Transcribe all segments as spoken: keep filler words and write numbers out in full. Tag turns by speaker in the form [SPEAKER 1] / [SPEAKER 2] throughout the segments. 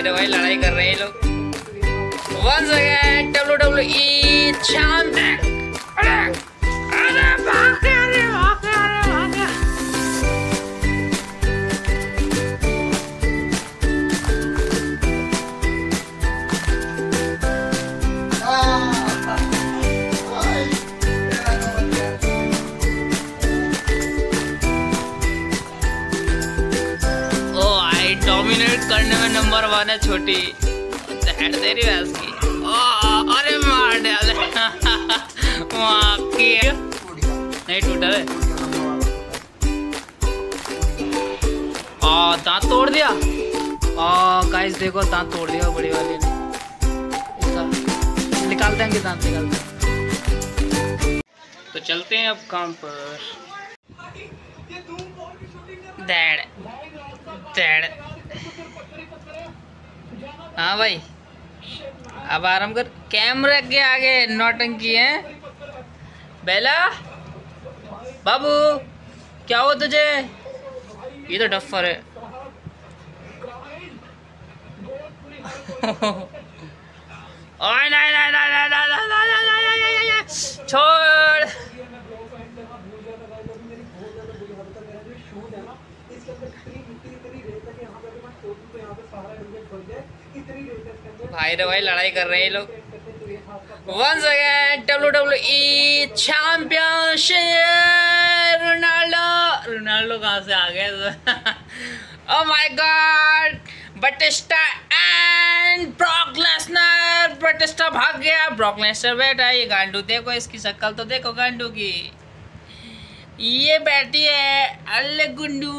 [SPEAKER 1] रे भाई लड़ाई कर रहे हैं ये लोग। Once again W W E champion. अरे अरे भाग गया, अरे भाग गया, अरे भाग गया। ओ आई डोमिनेट करने में नंबर वन है छोटी। हेड तेरी वैस की। ओ अरे मार डाले। वहाँ की नहीं टूटा है। आ दांत तोड़ दिया। आ गाइस देखो दांत तोड़ दिया बड़ी वाली ने। निकालते हैं कि दांत निकालते हैं। तो चलते हैं अब काम पर। डैड डैड हाँ भाई अब आराम कर। कैमरा के आगे नौटंकी है। बेला बाबू क्या हो तुझे? ये तो डफर है। ओए नहीं नहीं नहीं नहीं नहीं नहीं छोड़। भाई रे भाई लड़ाई कर रहे हैं ये लोग। Once again W W E championship. Ronaldo Ronaldo कहाँ से आ गए? Oh my god Batista and Brock Lesnar. Batista भाग गया, ब्रॉक लेसनर बैठा। ये गांडू देखो, इसकी शक्ल तो देखो गांडू की। ये बैठी है अल्ले गुंडू।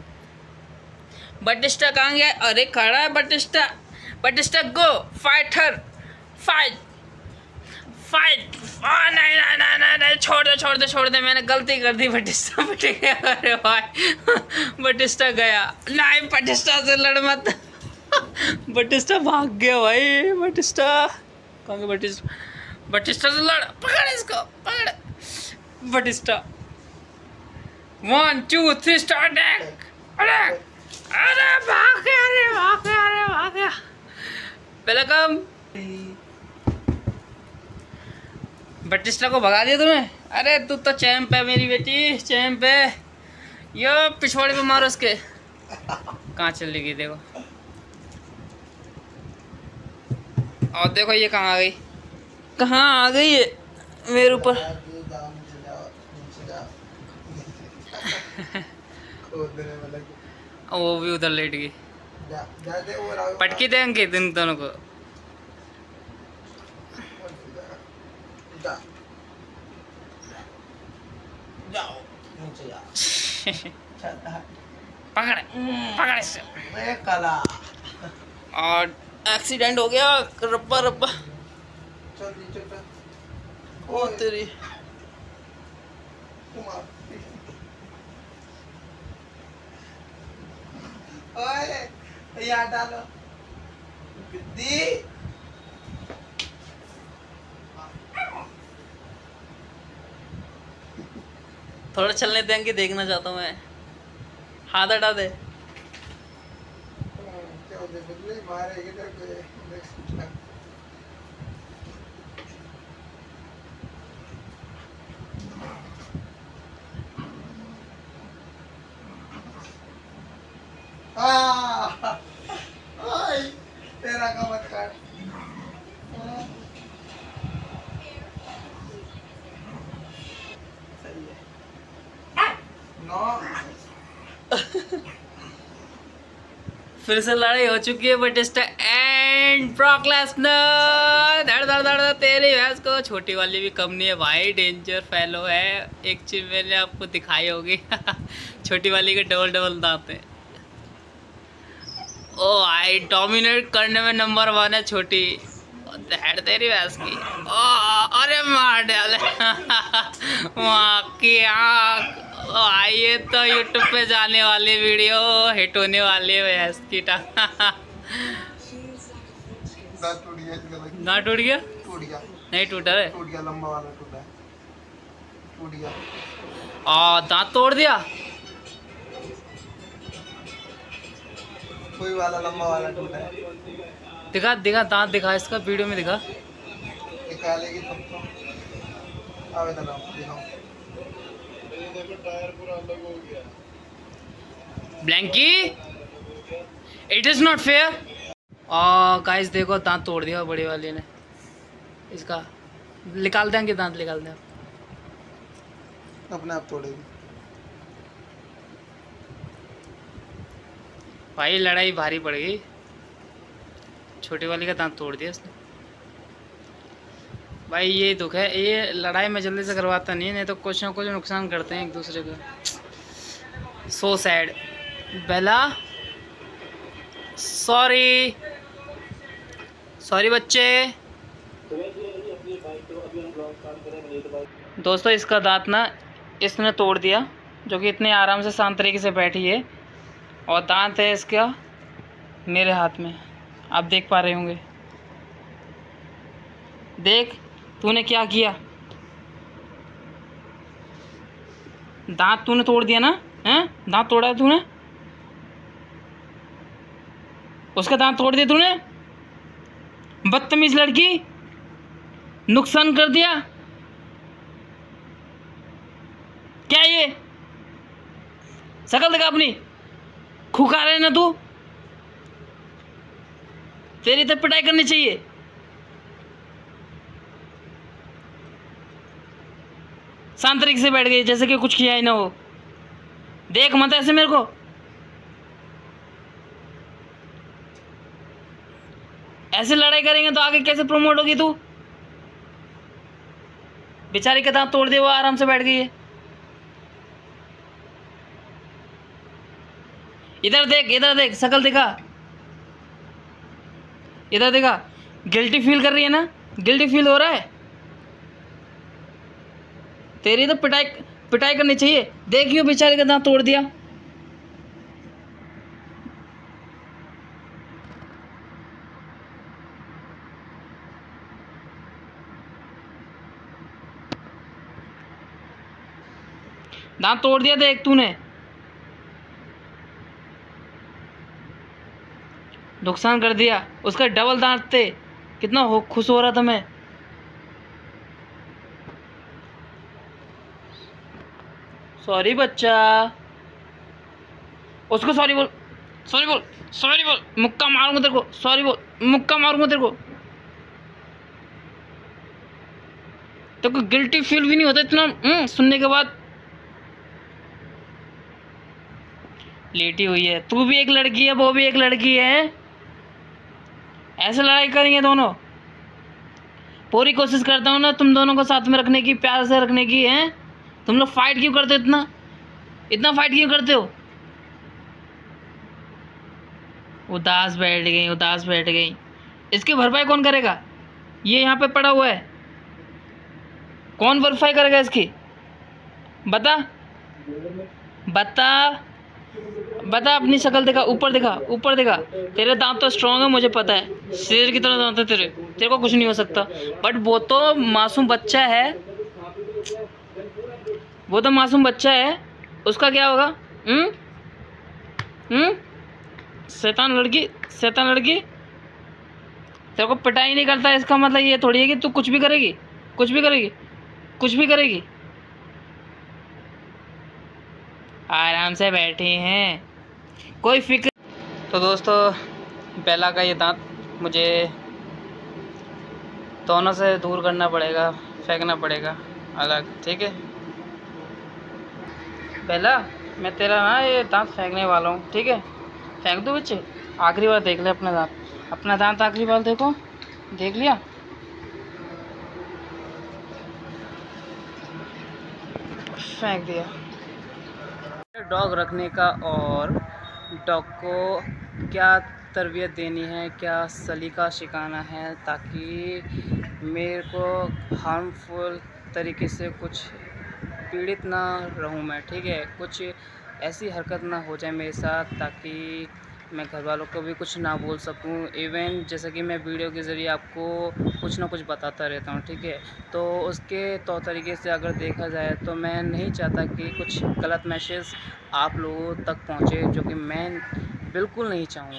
[SPEAKER 1] बटिस्टा कहाँ गया? अरे खड़ा है Batista. Batista go fighter fight fight. नहीं नहीं नहीं नहीं नहीं छोड़ दे छोड़ दे छोड़ दे। मैंने गलती कर दी। बटिस्टा बट गया। अरे भाई बटिस्टा गया। नहीं बटिस्टा से लड़ मत। बटिस्टा भाग गया भाई। बटिस्टा कहाँ गया? बटिस्टा बटिस्टा से लड़। पकड़ इसको पकड़। Batista one two three start. अरे अरे भाग गया, अरे भाग गया, अरे भाग गया। पहले कम बटिस्टा को भगा दिया तुमने। अरे तू तो चैंप है मेरी बेटी, चैंप है। यो पिछवाड़े पे मारो उसके। कहाँ चली गई देखो। और देखो ये कहाँ आ गई, कहाँ आ गई है मेरे ऊपर। वो भी उधर लेट गई। पटकी दे अंकित इन दोनों को। पकड़ पकड़ इसे। और एक्सीडेंट हो गया। रब्बा रब्बा ओ तेरी। ओए यार डालो गिद्दी। थोड़ा चलने देंगे, देखना चाहता हूँ मैं। हाथ हटा दे।
[SPEAKER 2] तेरा का मत कर। सही है। नो
[SPEAKER 1] फिर से लड़ाई हो चुकी है बटिस्टा एंड ब्रॉक लेसनर। धड़ धड़ धड़ तेरी भैंस को। छोटी वाली भी कम नहीं है भाई, डेंजर फेलो है। एक चीज मैंने आपको दिखाई होगी। छोटी वाली के डबल डबल दांत हैं। ओ आई डोमिनेट करने में नंबर वन है छोटी। हेड तेरी भैंस की। ओ अरे मार डाले। वहाँ की आँख। आइए तो यूट्यूब पे जाने वाली वीडियो हिट होने वाली है भैंस की टांग। ना टूट गया?
[SPEAKER 2] टूट गया।
[SPEAKER 1] नहीं टूटा है?
[SPEAKER 2] टूट गया, लंबा वाला टूटा है। टूट गया।
[SPEAKER 1] आ दांत तोड़ दिया।
[SPEAKER 2] कोई वाला लंबा वाला टूटा है।
[SPEAKER 1] दिखा दिखा दांत दिखा, इसका वीडियो में दिखा।
[SPEAKER 2] निकालेगी तब तो। आवे तो दिखाओ। ये देखो टायर पूरा अलग हो गया।
[SPEAKER 1] ब्लैंकी, इट इज नॉट फेयर। और गाइस देखो दांत तोड़ दिया बड़ी वाली ने इसका। निकाल देंगे दांत, निकाल दें
[SPEAKER 2] अपने आप तोड़ेगी।
[SPEAKER 1] भाई लड़ाई भारी पड़ गई, छोटी वाली का दांत तोड़ दिया उसने। भाई ये दुख है, ये लड़ाई में जल्दी से करवाता नहीं है, नहीं तो कुछ ना कुछ नुकसान करते हैं एक दूसरे का। So sad. Bella sorry sorry बच्चे। दोस्तों इसका दांत ना इसने तोड़ दिया, जो कि इतने आराम से शांत तरीके से बैठी है, और दांत है इसका मेरे हाथ में, आप देख पा रहे होंगे। देख तूने क्या किया, दांत तूने तोड़ दिया ना, हैं? दांत तोड़ा है तूने, उसका दांत तोड़ दिया तूने। बदतमीज लड़की, नुकसान कर दिया। क्या ये शकल दिखा अपनी, खुखा रहे ना तू, तेरी तो पिटाई करनी चाहिए। शांत तरीके से बैठ गई जैसे कि कुछ किया ही ना हो। देख मत ऐसे मेरे को, ऐसे लड़ाई करेंगे तो आगे कैसे प्रमोट होगी तू। बेचारी के दांत तोड़ दिए, वो आराम से बैठ गई है। इधर देख, इधर देख, शकल दिखा, इधर देखा। गिल्टी फील कर रही है ना, गिल्टी फील हो रहा है। तेरी तो पिटाई पिटाई करनी चाहिए। देखियो बेचारे का दांत तोड़ दिया। दांत तोड़ दिया देख तूने, नुकसान कर दिया। उसका डबल दांत थे, कितना हो खुश हो रहा था मैं। सॉरी बच्चा, उसको सॉरी बोल, सॉरी बोल, सॉरी बोल। मुक्का मारूंगा तेरे को, सॉरी बोल, मुक्का मारूंगा तेरे को। तेरे को गिल्टी फील भी नहीं होता इतना सुनने के बाद। लेटी हुई है, तू भी एक लड़की है, वो भी एक लड़की है, ऐसे लड़ाई करेंगे दोनों। पूरी कोशिश करता हूँ ना तुम दोनों को साथ में रखने की, प्यार से रखने की। है तुम लोग फाइट क्यों करते हो, इतना इतना फाइट क्यों करते हो। उदास बैठ गई, उदास बैठ गई। इसकी भरपाई कौन करेगा, ये यहाँ पे पड़ा हुआ है, कौन भरपाई करेगा इसकी, बता बता बता। अपनी शक्ल दिखा, ऊपर दिखा, ऊपर दिखा। तेरे दांत तो स्ट्रॉन्ग है, मुझे पता है, शेर की तरह दांत है तेरे, तेरे को कुछ नहीं हो सकता। बट वो तो मासूम बच्चा है, वो तो मासूम बच्चा है, उसका क्या होगा। हम्म हम्म शैतान लड़की, शैतान लड़की। तेरे को पिटाई नहीं करता, इसका मतलब ये थोड़ी है कि तू कुछ भी करेगी, कुछ भी करेगी, कुछ भी करेगी। आराम से बैठी हैं, कोई फिक्र। तो दोस्तों बेला का ये दांत मुझे दोनों से दूर करना पड़ेगा, फेंकना पड़ेगा अलग, ठीक है। बेला मैं तेरा ना ये दांत फेंकने वाला हूँ, ठीक है। फेंक दो बच्चे, आखिरी बार देख ले अपना दांत, अपना दांत आखिरी बार देखो, देख लिया। फेंक दिया। डॉग रखने का और डॉग को क्या तरबियत देनी है, क्या सलीका सिखाना है, ताकि मेरे को हार्मफुल तरीके से कुछ पीड़ित ना रहूं मैं, ठीक है। कुछ ऐसी हरकत ना हो जाए मेरे साथ, ताकि मैं घर वालों को भी कुछ ना बोल सकूं। इवन जैसा कि मैं वीडियो के ज़रिए आपको कुछ ना कुछ बताता रहता हूं, ठीक है। तो उसके तौर तरीके से अगर देखा जाए तो मैं नहीं चाहता कि कुछ गलत मैसेज आप लोगों तक पहुंचे, जो कि मैं बिल्कुल नहीं चाहूँगा।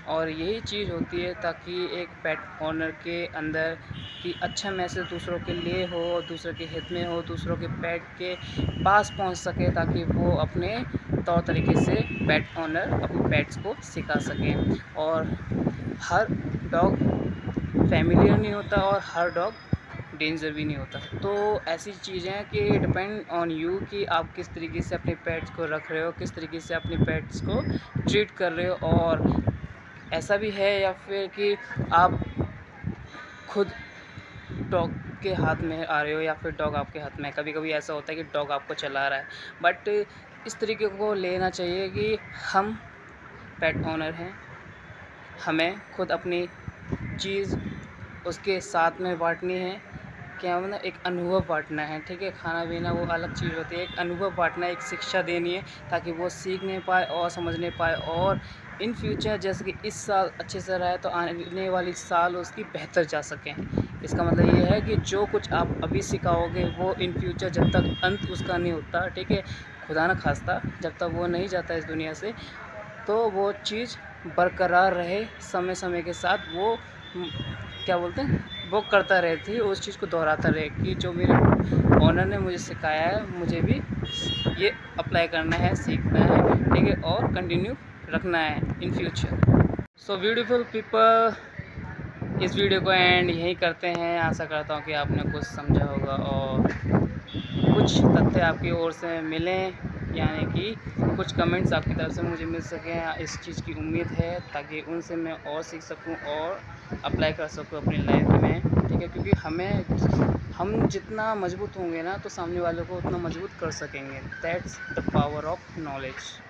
[SPEAKER 3] और यही चीज़ होती है ताकि एक पेट ओनर के अंदर कि अच्छा मैसेज दूसरों के लिए हो, दूसरों के हित में हो, दूसरों के पेट के पास पहुंच सके, ताकि वो अपने तौर तरीके से पेट ओनर अपने पेट्स को सिखा सकें। और हर डॉग फैमिलियर नहीं होता और हर डॉग डेंजर भी नहीं होता। तो ऐसी चीज़ें हैं कि डिपेंड ऑन यू कि आप किस तरीके से अपने पेट्स को रख रहे हो, किस तरीके से अपने पेट्स को ट्रीट कर रहे हो। और ऐसा भी है या फिर कि आप खुद डॉग के हाथ में आ रहे हो या फिर डॉग आपके हाथ में है। कभी कभी ऐसा होता है कि डॉग आपको चला रहा है, बट इस तरीके को लेना चाहिए कि हम पेट ओनर हैं, हमें खुद अपनी चीज़ उसके साथ में बांटनी है। क्या मतलब एक अनुभव बांटना है, ठीक है। खाना पीना वो अलग चीज़ होती है, एक अनुभव बांटना है, एक शिक्षा देनी है ताकि वो सीखने पाए और समझने पाए। और इन फ्यूचर जैसे कि इस साल अच्छे से रहा है तो आने वाली साल उसकी बेहतर जा सकें। इसका मतलब ये है कि जो कुछ आप अभी सिखाओगे वो इन फ्यूचर जब तक अंत उसका नहीं होता, ठीक है, खुदा न खास्ता जब तक वो नहीं जाता इस दुनिया से, तो वो चीज़ बरकरार रहे, समय समय के साथ वो क्या बोलते हैं वो करता रहे थी, उस चीज़ को दोहराता रहे कि जो मेरे ओनर ने मुझे सिखाया है मुझे भी ये अप्लाई करना है, सीखना है, ठीक है, और कंटिन्यू रखना है in future. So beautiful people, इस वीडियो को एंड यहीं करते हैं। आशा करता हूँ कि आपने कुछ समझा होगा और कुछ तथ्य आपकी ओर से मिलें, यानी कि कुछ कमेंट्स आपकी तरफ से मुझे मिल सकें, इस चीज़ की उम्मीद है, ताकि उनसे मैं और सीख सकूं और अप्लाई कर सकूं अपनी लाइफ में, ठीक है। क्योंकि हमें हम जितना मजबूत होंगे ना तो सामने वालों को उतना मजबूत कर सकेंगे। That's the power of knowledge.